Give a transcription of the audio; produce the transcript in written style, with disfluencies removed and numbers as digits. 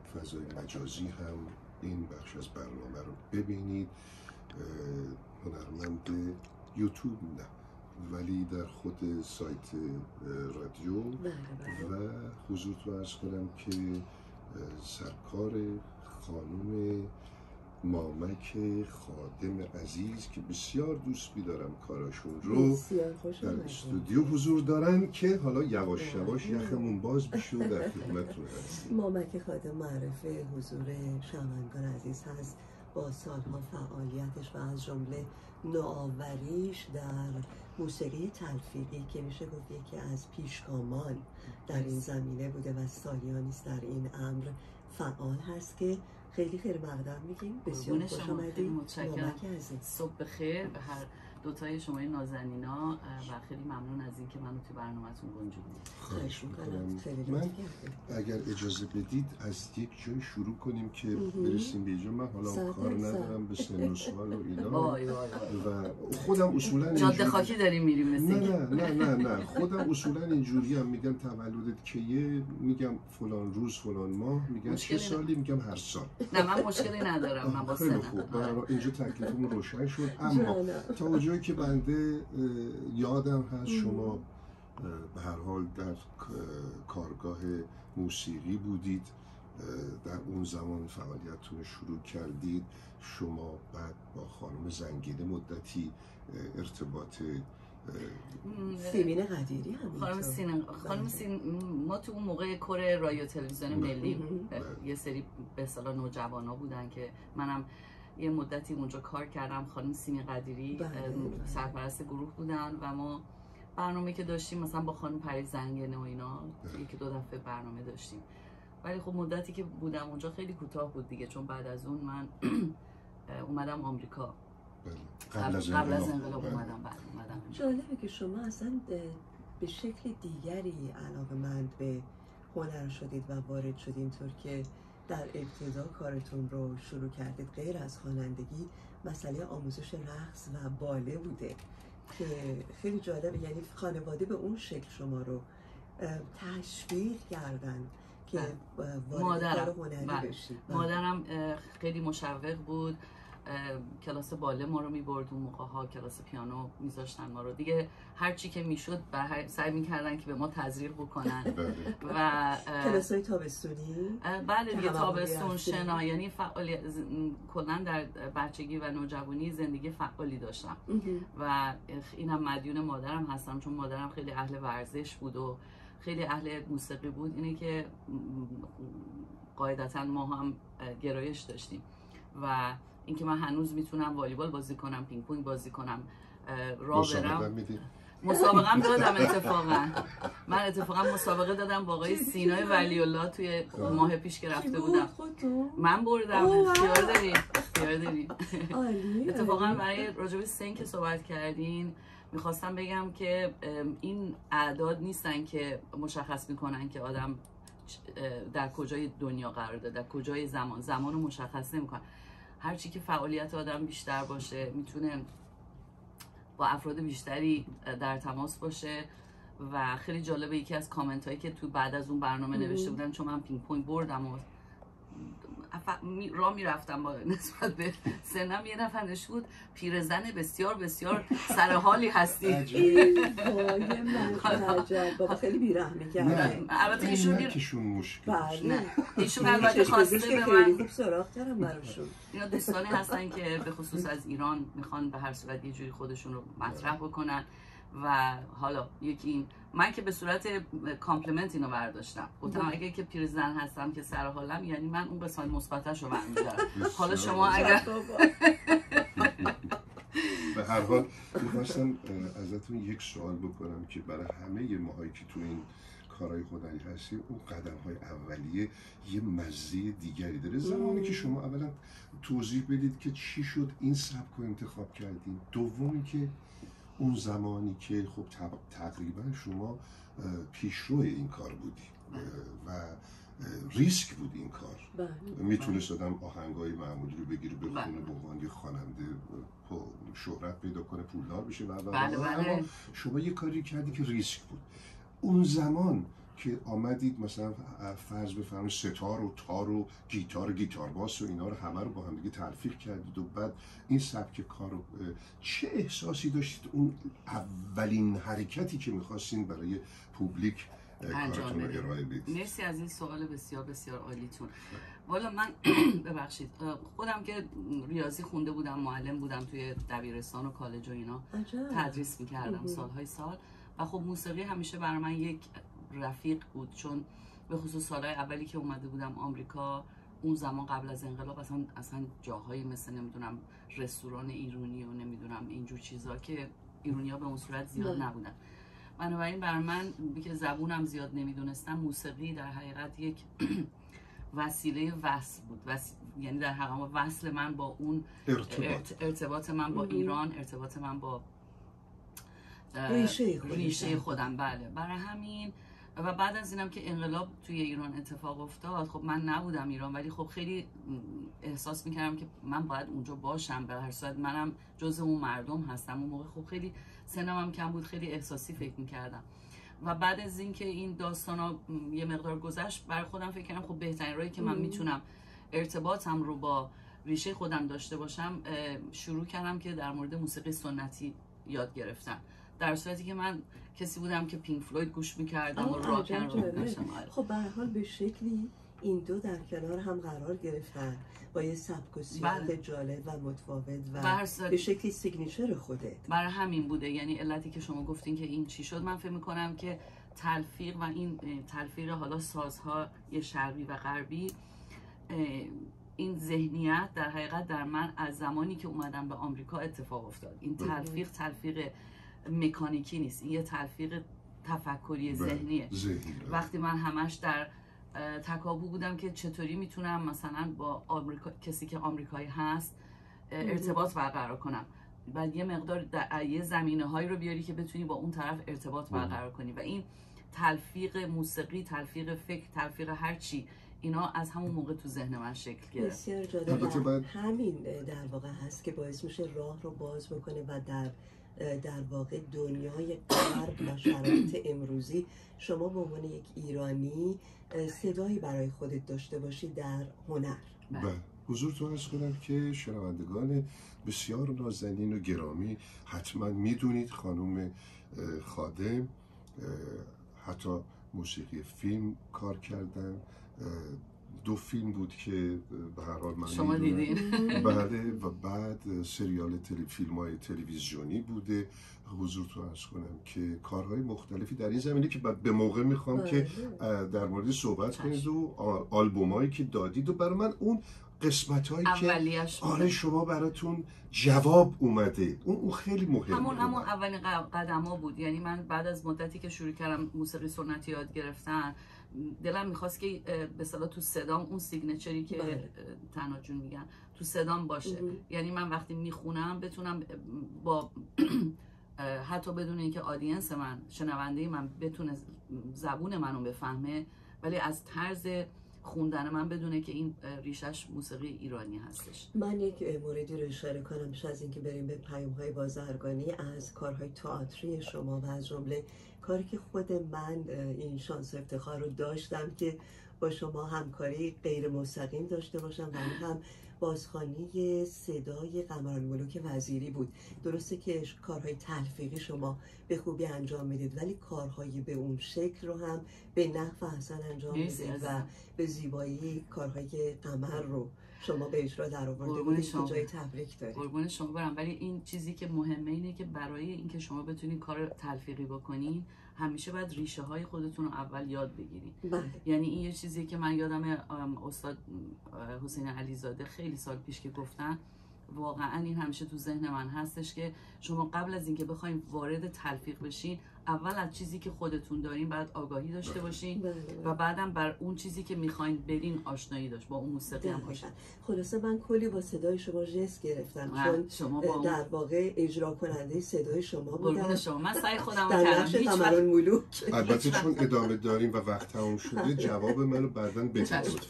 فضای مجازی هم این بخش از برنامه رو ببینید. هنرمند یوتیوب نه، ولی در خود سایت رادیو و حضورتون عرض کنم که سرکار خانم مامک خادم عزیز که بسیار دوست می‌دارم کاراشون رو در استودیو حضور دارن که حالا یواش یواش یخمون باز بشه و در خدمتتون هستیم. مامک خادم معرف حضور شنوندگان عزیز هست با سالها فعالیتش و از جمله نوآوریش در موسیقی تلفیقی که میشه گفت یکی از پیشگامان در این زمینه بوده و سالیانی است در این امر فعال هست که خیلی خیلی مقدم میگیم. بسیار خوش آمدید. متشکرم. صبح بخیر به هر دوتای شما نازنینا و خیلی ممنون از اینکه منو تو برنامه‌تون گنجوندید. خواهش می‌کنم. من اگر اجازه بدید از یک جای شروع کنیم که برسیم به جا. من حالا کار ندارم به سن و سال و اینا و خودم اصولا جاده خاکی داریم میریم مثل نه خودم اصولا اینجوری هم میگم تولدت کیه، میگم فلان روز فلان ماه، میگم چه سالی، میگم هر سال. نه من مشکلی ندارم. من با خیلی خوب. اینجا تکلیفمون روشن شد. اما تا جایی که بنده یادم هست شما به هر حال در کارگاه موسیقی بودید، در اون زمان فعالیتتون شروع کردید. شما بعد با خانم زنگیده مدتی ارتباط سیمین قدیری هم خانم ما تو اون موقع کور رادیو تلویزیون ملی یه سری به اصطلاح نوجوانا بودن که منم یه مدتی اونجا کار کردم. خانم سیمین قدیری سرپرست گروه بودن و ما برنامه که داشتیم مثلا با خانم پری زنگنه و اینا یکی دو دفعه برنامه داشتیم، ولی خب مدتی که بودم اونجا خیلی کوتاه بود دیگه، چون بعد از اون من اومدم آمریکا. قبل از انقلاب اومدم. جالبه که شما اصلا به شکل دیگری علاقه‌مند به هنر شدید و وارد شدید، اینطور که در ابتدا کارتون رو شروع کردید غیر از خوانندگی مسئله آموزش رقص و باله بوده که خیلی جالبه. یعنی خانواده به اون شکل شما رو تشویق کردن که وارد کار هنری بشید. مادرم خیلی مشوق بود. کلاس باله ما رو می‌برد اون موقع‌ها، کلاس پیانو می‌ذاشتن ما رو دیگه، هر چی که میشد سعی می‌کردن که به ما تزریق بکنن. و کلاس‌های تابستونی بله دیگه، تابستون شنا، یعنی فعالیت کلاً در بچگی و نوجوانی زندگی فعالی داشتم و اینم مدیون مادرم هستم، چون مادرم خیلی اهل ورزش بود و خیلی اهل موسیقی بود. اینه که قاعدتاً ما هم گرایش داشتیم و اینکه من هنوز میتونم والیبال بازی کنم، پینگ پونگ بازی کنم، راه برم. مسابقه هم دادم اتفاقا. من اتفاقا مسابقه دادم با آقای سینای ولی الله توی ماه پیش که رفته بودم. من بردم. اختیار داریم. اتفاقا برای راجب سن که صحبت کردین میخواستم بگم که این اعداد نیستن که مشخص میکنن که آدم در کجای دنیا قرار داره، در کجای زمان رو مشخص نمیکنن. هرچی که فعالیت آدم بیشتر باشه میتونه با افراد بیشتری در تماس باشه و خیلی جالبه یکی از کامنت هایی که تو بعد از اون برنامه نوشته بودن، چون من پینگ پونگ بردم و راه میرفتم با نسبت به سنم، یه نفر نوشته بود پیرزن بسیار بسیار سرحالی هستی. بابا خیلی بی‌رحمی کردن. البته ایشون مشکل ایشون البته خواسته به من خوب سراغ دارم براشون. اینا دوستانی هستن که به خصوص از ایران میخوان به هر صورت یه جوری خودشون رو مطرح بکنن و حالا یکی این من که به صورت کامپلیمنت اینو برداشتم، گفتم اگه که پیرزن هستم که سر حالم، یعنی من اون قسمت مثبتش رو برمی‌دارم. حالا شما اگر به هر حال می‌خواستم ازتون یک سوال بکنم که برای همه ماهایی که تو این کارهای هنری هستیم، اون قدم‌های اولیه یه مزه دیگری داره. زمانی که شما اولا توضیح بدید که چی شد این سبک رو انتخاب کردین، دومی که اون زمانی که خب تقریبا شما پیشرو این کار بودی و ریسک بود این کار. میتونست آدم آهنگای معمولی رو بگیره بخونه به عنوان یه خواننده شهرت پیدا کنه، پولدار بشه و اما شما یه کاری کردی که ریسک بود. اون زمان که آمدید مثلا فرض بفرمایید ستار و تار و گیتار باس و اینا رو همه رو با هم دیگه تلفیق کردید و بعد این سبک کار رو چه احساسی داشتید اون اولین حرکتی که می‌خواستین برای پوبلیک کارتون رو ارائه بدید؟ مرسی از این سوال بسیار بسیار عالیتون. والا من ببخشید خودم که ریاضی خونده بودم، معلم بودم توی دبیرستان و کالج و اینا تدریس می‌کردم سالهای سال و خب موسیقی همیشه برای من یک رفیق بود، چون به خصوص سالهای اولی که اومده بودم آمریکا، اون زمان قبل از انقلاب اصلا جاهایی مثل نمیدونم رستوران ایرانی و نمیدونم اینجور چیزا که ایرونی‌ها به اون صورت زیاد نبودن. بنابراین برای من که زبونم زیاد نمیدونستم، موسیقی در حقیقت یک وسیله وصل بود، یعنی در حقیقت وصل من با اون ارتباط من با ایران، ارتباط من با ریشه خودم. بله، برای همین و بعد از اینم که انقلاب توی ایران اتفاق افتاد، خب من نبودم ایران، ولی خب خیلی احساس میکردم که من باید اونجا باشم، به هر صورت منم جز اون مردم هستم. اون موقع خب خیلی سنم هم کم بود، خیلی احساسی فکر میکردم و بعد از اینکه این داستانا یه مقدار گذشت، برای خودم فکر کردم خب بهترین راهی که من میتونم ارتباطم رو با ریشه خودم داشته باشم، شروع کردم که در مورد موسیقی سنتی یاد گرفتم، در صورتی که من کسی بودم که پینک فلوید گوش میکردم و راک اند رول داشتم. خب به هر حال به شکلی این دو در کنار هم قرار گرفتن با یه سبک و سیاق جالب و متفاوت و به شکلی سیگنیچر خوده. برای همین بوده، یعنی علتی که شما گفتین که این چی شد، من فکر میکنم که تلفیق و این تلفیق حالا سازهای شرقی و غربی، این ذهنیت در حقیقت در من از زمانی که اومدم به آمریکا اتفاق افتاد. این تلفیق مکانیکی نیست، این یه تلفیق تفکری ذهنیه. وقتی من همش در تکابو بودم که چطوری میتونم مثلا با کسی که آمریکایی هست ارتباط برقرار کنم، بعد یه مقدار یه زمینه هایی رو بیاری که بتونی با اون طرف ارتباط برقرار کنی و این تلفیق موسیقی، تلفیق فکر، تلفیق هر چی، اینا از همون موقع تو ذهن من شکل گرفت. بسیار جالب. همین در واقع هست که باعث میشه راه رو باز بکنه و در واقع دنیای غرب و شرایط امروزی شما به عنوان یک ایرانی صدایی برای خودت داشته باشی در هنر. بله، حضورتون عرض کنم که شنوندگان بسیار نازنین و گرامی حتما میدونید خانم خادم حتی موسیقی فیلم کار کردن، 2 فیلم بود که به هر حال من شما دیدین. بله، و بعد سریال فیلم‌های تلویزیونی بوده. حضورتون عرض کنم که کارهای مختلفی در این زمینه که به موقع میخوام که در مورد صحبت کنید و آلبومایی که دادید و برای من اون قسمت‌هایی که آره شما براتون جواب اومده، اون خیلی مهمه. همون اولین قدم‌ها بود. یعنی من بعد از مدتی که شروع کردم موسیقی سنتی یاد گرفتن، دلم میخواست که به اصطلاح تو صدام اون سیگنچری که تنها جون میگن تو صدام باشه. یعنی من وقتی میخونم بتونم با حتی بدون اینکه آدینس من، شنونده من بتونه زبون منو بفهمه، ولی از طرز خوندن من بدونه که این ریشش موسیقی ایرانی هستش. من یک موردی رو اشاره کنم پیش از اینکه بریم به پیام‌های بازرگانی، از کارهای تئاتری شما و از جمله کاری که خود من این شانس افتخار رو داشتم که با شما همکاری غیر مستقیم داشته باشم و هم بازخوانی صدای قمرالملوک وزیری بود. درسته که کارهای تلفیقی شما به خوبی انجام میدید، ولی کارهایی به اون شکل رو هم به نحو احسن انجام میدید و به زیبایی کارهای قمر رو شما به اجرا در آورده بودید که جای تبریک دارید. قربون شما برم. ولی این چیزی که مهمه اینه که برای اینکه شما بتونید کار تلفیقی بکنین همیشه باید ریشه های خودتون رو اول یاد بگیرید. یعنی این یه چیزی که من یادم استاد حسین علیزاده خیلی سال پیش که گفتن، واقعا این همیشه تو ذهن من هستش که شما قبل از اینکه بخواید وارد تلفیق بشین، اول از چیزی که خودتون دارین بعد آگاهی داشته باشین و بعدم بر اون چیزی که میخواین برین آشنایی داشت با اون موسیقی هم باشین. خلاصه من کلی با صدای شما ژست گرفتم، چون شما در واقع اجرا کننده صدای شما بودم. شما من سعی خودم در نقش قمرالملوک. البته چون ادامه داریم و وقت تموم شده جواب منو بعداً بدید.